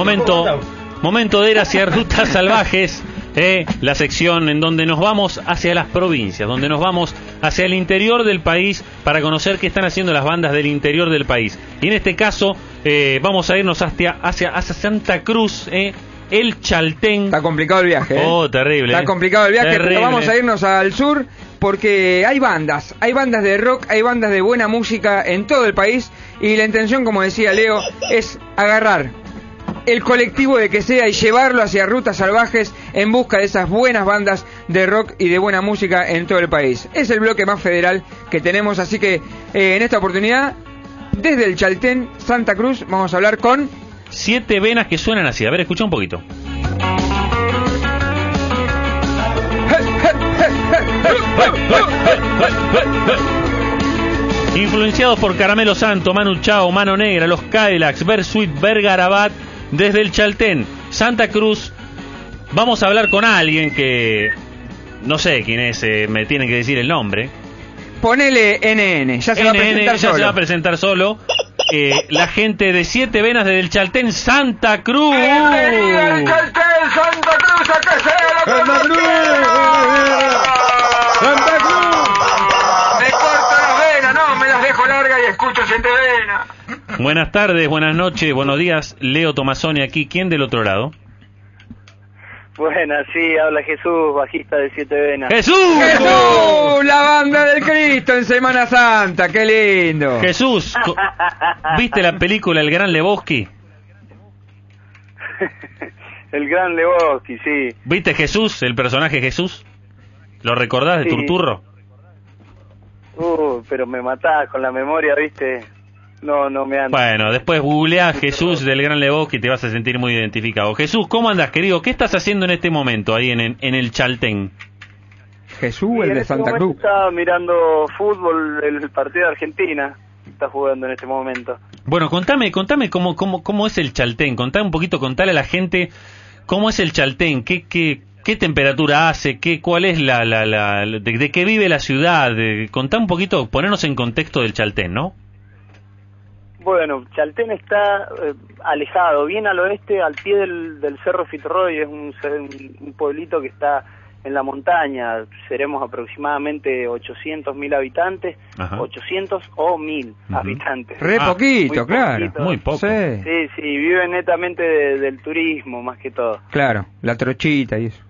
Momento de ir hacia Rutas Salvajes, la sección en donde nos vamos hacia las provincias, donde nos vamos hacia el interior del país para conocer qué están haciendo las bandas del interior del país. Y en este caso vamos a irnos hacia Santa Cruz, el Chaltén. Está complicado el viaje. Oh, terrible. Está complicado el viaje, terrible. Pero vamos a irnos al sur porque hay bandas de rock, hay bandas de buena música en todo el país y la intención, como decía Leo, es agarrar el colectivo de que sea y llevarlo hacia Rutas Salvajes en busca de esas buenas bandas de rock y de buena música en todo el país. Es el bloque más federal que tenemos, así que en esta oportunidad, desde el Chaltén, Santa Cruz, vamos a hablar con 7 venas que suenan así. A ver, escucha un poquito. Influenciados por Caramelo Santo, Manu Chao, Mano Negra, Los Cadillacs, Bersuit, Bergarabat, desde el Chaltén, Santa Cruz. Vamos a hablar con alguien que no sé quién es, me tienen que decir el nombre. Ponele NN, ya se va a presentar solo. Se va a presentar solo. La gente de 7 venas desde el Chaltén, Santa Cruz. ¡Bienvenido al Chaltén, Santa Cruz! ¡A que sea la ¡Santa Cruz! ¡Santa Cruz! Me corto las venas, no, me las dejo largas y escucho 7 venas. Buenas tardes, buenas noches, buenos días. Leo Tomasoni aquí. ¿Quién del otro lado? Buenas, sí, habla Jesús, bajista de 7 venas. ¡Jesús! ¡Jesús! La banda del Cristo en Semana Santa, qué lindo. Jesús, ¿viste la película El Gran Lebowski? El Gran Lebowski, sí. ¿Viste Jesús, el personaje Jesús? ¿Lo recordás de Sí. Turturro? Pero me matás con la memoria, ¿viste? No me anda. Bueno, después googleá Jesús del Gran Lebowski y te vas a sentir muy identificado. Jesús, ¿cómo andas, querido? ¿Qué estás haciendo en este momento ahí en el Chaltén? Jesús, Y el en de este Santa momento Cruz. estaba mirando fútbol, el partido de Argentina. Está jugando en este momento. Bueno, contame cómo es el Chaltén. Contame un poquito, contale a la gente cómo es el Chaltén, qué temperatura hace, cuál es de qué vive la ciudad. Contá un poquito, ponernos en contexto del Chaltén, ¿no? Bueno, Chaltén está alejado, bien al oeste, al pie del Cerro Fitzroy. Es un pueblito que está en la montaña. Seremos aproximadamente 800.000 habitantes. Ajá. 800 o 1.000 habitantes. Re poquito, muy claro. poquito. Muy poco. Sí, Sí, viven netamente del turismo, más que todo. claro, la trochita y eso.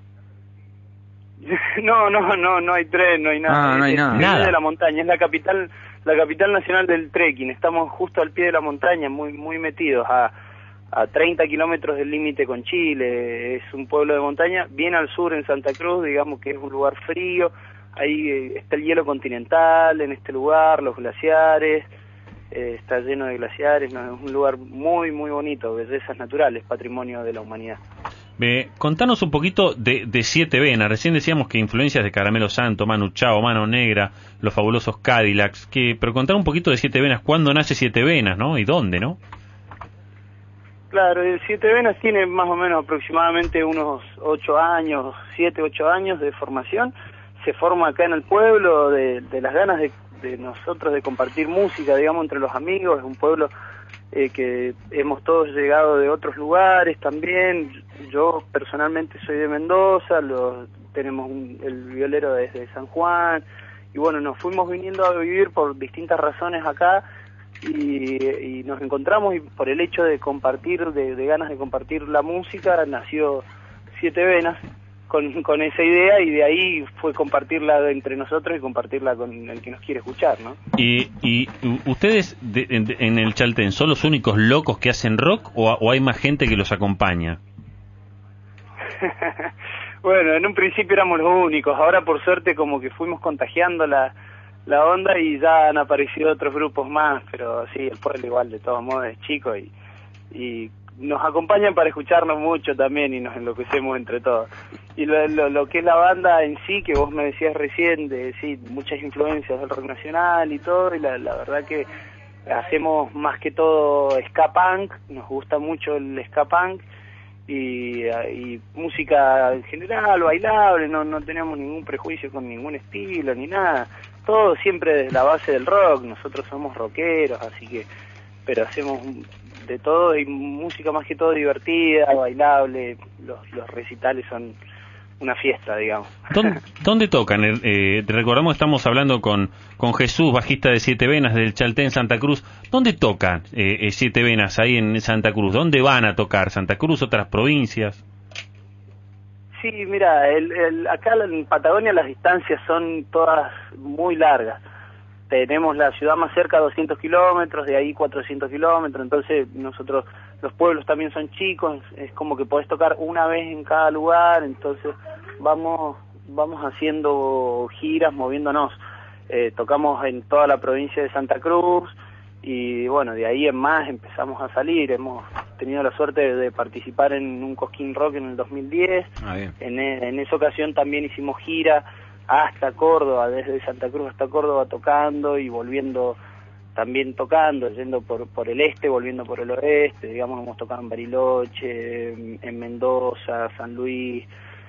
No hay tren, no hay nada. Ah, no hay nada. Es Nada. de la montaña, es la capital nacional del trekking. Estamos justo al pie de la montaña, muy metidos a 30 kilómetros del límite con Chile. Es un pueblo de montaña, bien al sur en Santa Cruz, digamos que es un lugar frío. Ahí está el hielo continental en este lugar, los glaciares, está lleno de glaciares, ¿no? Es un lugar muy bonito, bellezas naturales, patrimonio de la humanidad. Contanos un poquito de 7 venas. Recién decíamos que influencias de Caramelo Santo, Manu Chao, Mano Negra, los fabulosos Cadillacs, pero contar un poquito de 7 venas, ¿cuándo nace 7 venas, no? ¿Y dónde, no? Claro, el 7 venas tiene más o menos aproximadamente unos 8 años, 7, 8 años de formación. Se forma acá en el pueblo de las ganas de nosotros de compartir música, digamos, entre los amigos. Es un pueblo que hemos todos llegado de otros lugares también. Yo personalmente soy de Mendoza, tenemos el violero desde San Juan, y bueno, nos fuimos viniendo a vivir por distintas razones acá, y nos encontramos, y por el hecho de compartir, de ganas de compartir la música, nació 7 venas con esa idea, y de ahí fue compartirla entre nosotros y compartirla con el que nos quiere escuchar, ¿no? ¿Y ustedes en el Chaltén son los únicos locos que hacen rock o hay más gente que los acompaña? Bueno, en un principio éramos los únicos, ahora por suerte como que fuimos contagiando la onda y ya han aparecido otros grupos más, pero sí, el pueblo igual de todos modos es chico y nos acompañan para escucharnos mucho también y nos enloquecemos entre todos. Y lo que es la banda en sí, que vos me decías recién, sí, muchas influencias del rock nacional y todo, y la verdad que hacemos más que todo ska punk, nos gusta mucho el ska punk, y música en general, bailable, no tenemos ningún prejuicio con ningún estilo ni nada, todo siempre desde la base del rock. Nosotros somos rockeros, así que pero hacemos de todo y música más que todo divertida, bailable. Los recitales son una fiesta, digamos. ¿Dónde tocan? Recordamos, estamos hablando con Jesús, bajista de Siete Venas del Chaltén, Santa Cruz. ¿Dónde tocan Siete Venas ahí en Santa Cruz? ¿Dónde van a tocar? ¿Santa Cruz, otras provincias? Sí, mira, acá en Patagonia las distancias son todas muy largas. Tenemos la ciudad más cerca a 200 kilómetros, de ahí 400 kilómetros, entonces nosotros, los pueblos también son chicos, es como que podés tocar una vez en cada lugar, entonces vamos haciendo giras, moviéndonos. Tocamos en toda la provincia de Santa Cruz y bueno, de ahí en más empezamos a salir. Hemos tenido la suerte de participar en un Cosquín Rock en el 2010. En esa ocasión también hicimos gira hasta Córdoba, desde Santa Cruz hasta Córdoba tocando y volviendo también tocando, yendo por el este, volviendo por el oeste. Digamos, hemos tocado en Bariloche, en Mendoza, San Luis,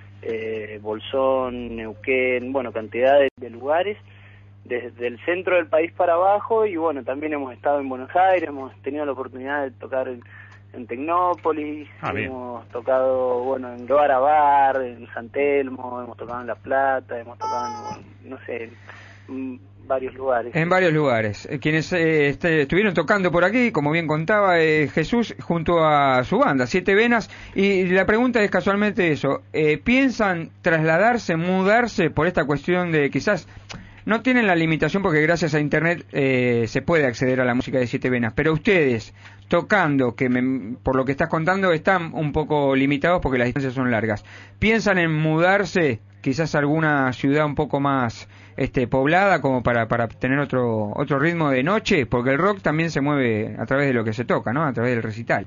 Bolsón, Neuquén, bueno, cantidad de lugares desde el centro del país para abajo. Y bueno, también hemos estado en Buenos Aires, hemos tenido la oportunidad de tocar en Tecnópolis, hemos tocado, bueno, en Guarabar, en San Telmo, hemos tocado en La Plata, hemos tocado en, no sé, en varios lugares. En varios lugares. Quienes estuvieron tocando por aquí, como bien contaba Jesús, junto a su banda, Siete Venas, y la pregunta es casualmente eso, ¿piensan trasladarse, mudarse por esta cuestión de quizás... No tienen la limitación porque gracias a Internet se puede acceder a la música de Siete Venas, pero ustedes tocando, por lo que estás contando, están un poco limitados porque las distancias son largas. ¿Piensan en mudarse quizás a alguna ciudad un poco más poblada como para tener otro ritmo de noche? Porque el rock también se mueve a través de lo que se toca, ¿no? A través del recital.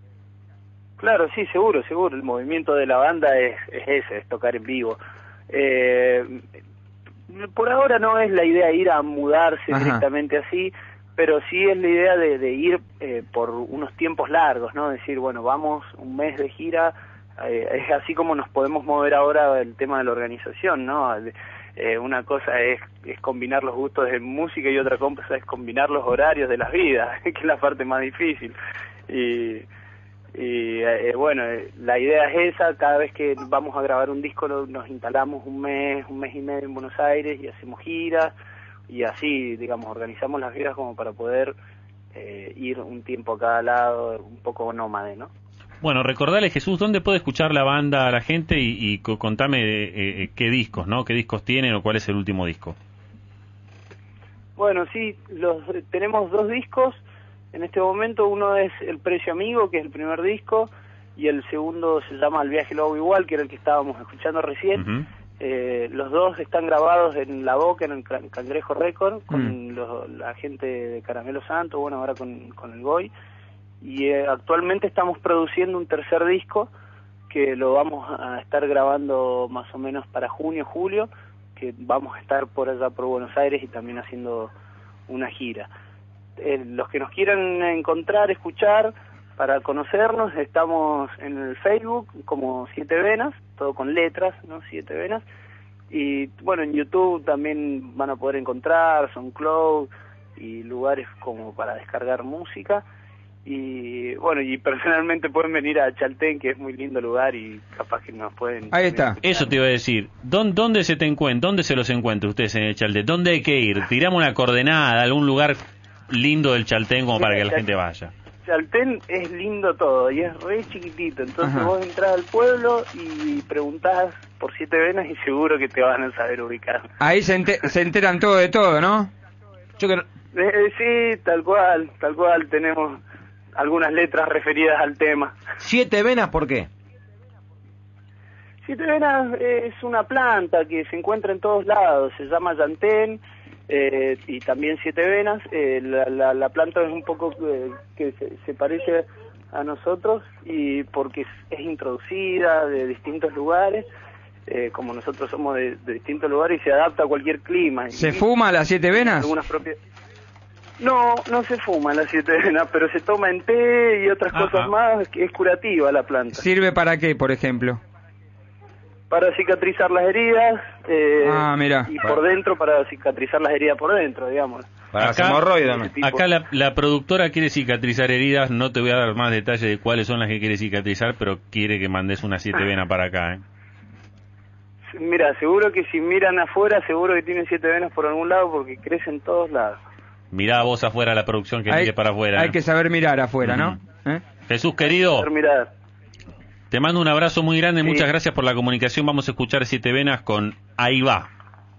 Claro, sí, seguro. El movimiento de la banda es ese, es tocar en vivo. Por ahora no es la idea ir a mudarse directamente así, pero sí es la idea de ir por unos tiempos largos, ¿no? Decir, bueno, vamos un mes de gira, es así como nos podemos mover ahora el tema de la organización, ¿no? Una cosa es combinar los gustos de música y otra cosa es combinar los horarios de las vidas, que es la parte más difícil. Bueno, la idea es esa. Cada vez que vamos a grabar un disco nos instalamos un mes y medio en Buenos Aires y hacemos giras y así, digamos, organizamos las giras como para poder ir un tiempo a cada lado, un poco nómade, ¿no? Bueno, recordale, Jesús, ¿dónde puede escuchar la banda a la gente? Y contame qué discos, ¿no? ¿Qué discos tienen o cuál es el último disco? Bueno, sí, tenemos 2 discos. En este momento uno es El Precio Amigo, que es el primer disco, y el segundo se llama El Viaje Lobo Igual, que era el que estábamos escuchando recién. Los dos están grabados en La Boca, en el Cangrejo Record, con la gente de Caramelo Santo, bueno, ahora con el Goy. Y actualmente estamos produciendo un tercer disco, que lo vamos a estar grabando más o menos para junio, julio, que vamos a estar por allá por Buenos Aires y también haciendo una gira. Los que nos quieran encontrar, escuchar, para conocernos, estamos en el Facebook como Siete Venas, todo con letras, ¿no? Siete Venas. Y bueno, en YouTube también van a poder encontrar SoundCloud y lugares como para descargar música. Y bueno, y personalmente pueden venir a Chaltén, que es muy lindo lugar y capaz que nos pueden... Ahí está. Eso te iba a decir. ¿Dónde se los encuentra ustedes en el Chaltén? ¿Dónde hay que ir? Tiramos una coordenada, algún lugar lindo del Chaltén como para que la gente vaya. Chaltén es lindo todo y es re chiquitito, entonces vos entrás al pueblo y preguntás por Siete Venas y seguro que te van a saber ubicar. Ahí se enteran todo de todo, ¿no? Sí, tal cual, tenemos algunas letras referidas al tema. ¿Siete Venas por qué? Siete Venas es una planta que se encuentra en todos lados, se llama llantén, y también Siete Venas. La planta es un poco que se parece a nosotros y porque es introducida de distintos lugares, como nosotros somos de distintos lugares y se adapta a cualquier clima. ¿Se fuma la Siete Venas? No se fuma la Siete Venas, pero se toma en té y otras cosas más, que es curativa la planta. ¿Sirve para qué, por ejemplo? Para cicatrizar las heridas, mira. y por dentro para cicatrizar las heridas por dentro, digamos. Para Acá, hemorroides, ¿no? acá la productora quiere cicatrizar heridas, no te voy a dar más detalles de cuáles son las que quiere cicatrizar, pero quiere que mandes una 7 venas para acá, ¿eh? Mira, seguro que si miran afuera, seguro que tienen 7 venas por algún lado porque crecen en todos lados. Mirá vos afuera la producción que mire para afuera. Hay que saber mirar afuera, ¿no? Jesús, querido, Mirar. te mando un abrazo muy grande, muchas gracias por la comunicación. Vamos a escuchar 7 venas con Ahí va.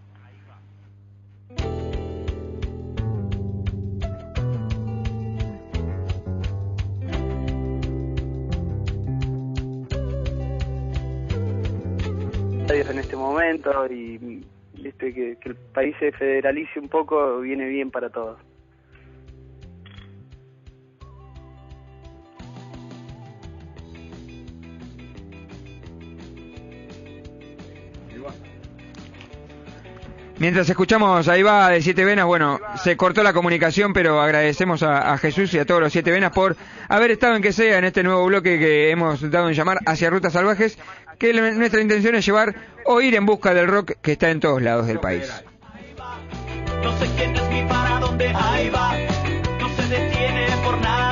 En este momento y que el país se federalice un poco viene bien para todos. Mientras escuchamos Ahí va de 7 venas, bueno, se cortó la comunicación, pero agradecemos a Jesús y a todos los 7 venas por haber estado en que sea en este nuevo bloque que hemos dado en llamar Hacia Rutas Salvajes, que nuestra intención es llevar o ir en busca del rock que está en todos lados del país. No sé quién es ni para dónde ahí va, no se detiene por nada.